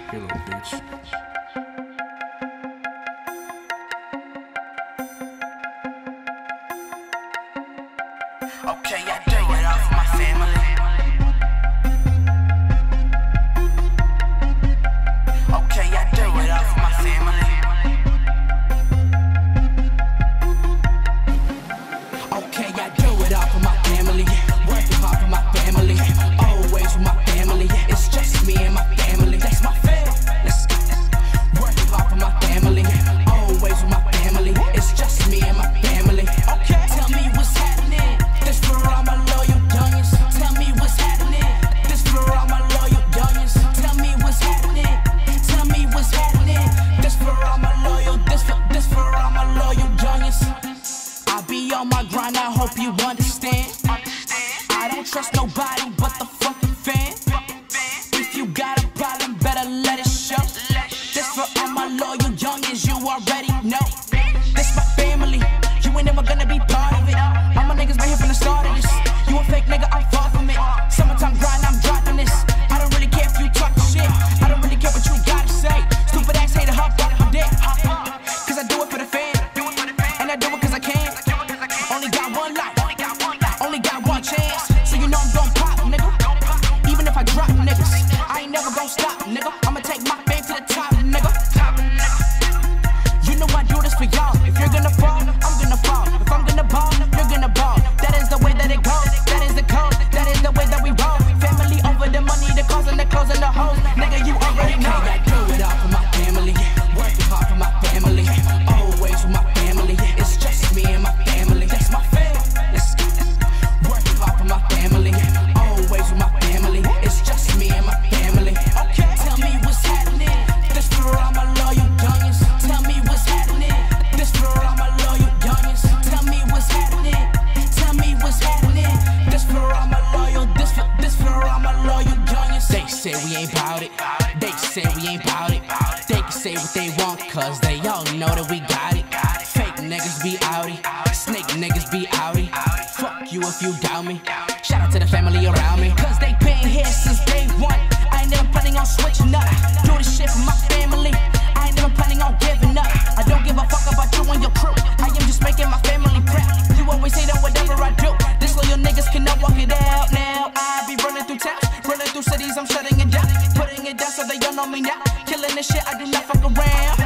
You little bitch. Okay, I do it all for my family. Okay, I do it all for my family. Okay, I do it all for my family. Working hard for my family. Always with my family. It's just me and my family. That's my family. Let's go. Working hard for my family. Always with my family. It's just me and my family. Okay, tell me what's happening. This for all my loyal youngins. Tell me what's happening. This for all my loyal youngins. Tell me what's happening. Tell me what's happening. This for all my loyal. This for all my loyal youngins. I be on my grind. I hope you understand. I don't trust nobody but the fucking fan. If you got a problem, better let it show. This for all my loyal youngins. You already know. This my family. You ain't never gonna be part of it. All my niggas been here from the start of this. You a fake nigga, I'm far from it. Summertime grind, I'm dropping this. I don't really care if you talk shit. I don't really care what you gotta say. Stupid ass hater, hop on my dick. Cause I do it for the fan. And I do it cause I can. Only got one life. Only got one chance. So you know I'm gon' pop, nigga. Even if I drop niggas, I ain't never gon' stop, nigga. I'ma take my fame to the top, nigga. You know I do this for y'all. If you're gonna fall, I'm gonna fall. If I'm gonna ball, you're gonna ball. That is the way that it goes. That is the code. That is the way that we roll. Family over the money, the cars and the clothes and the hoes. Nigga, you already know. I do it all for my family. Working hard for my family. Always with my family. It's just me and my family. That's my family. Let's go. Working hard for my family. Always with my family. It's just me and my family. Okay, tell me what's happening. This for all my loyal youngins. Tell me what's happening. This for all my loyal youngins. Tell me what's happening. Tell me what's happening. This for all my loyal. This for all my loyal youngins. They say we ain't bout it. They say we ain't bout it. They can say what they want, cause they all know that we got it. Fake niggas be outie. Snake niggas be outie. Fuck you if you doubt me. Shout out to the family around me. Cause they been here since day one. I ain't never planning on switching up. Do this shit for my family. I ain't never planning on giving up. I don't give a fuck about you and your crew. I am just making my family proud. You always say that whatever I do, this loyal niggas cannot walk it out. Now I be running through towns, running through cities, I'm shutting it down, putting it down so they all know me now. Killing this shit, I do not fuck around.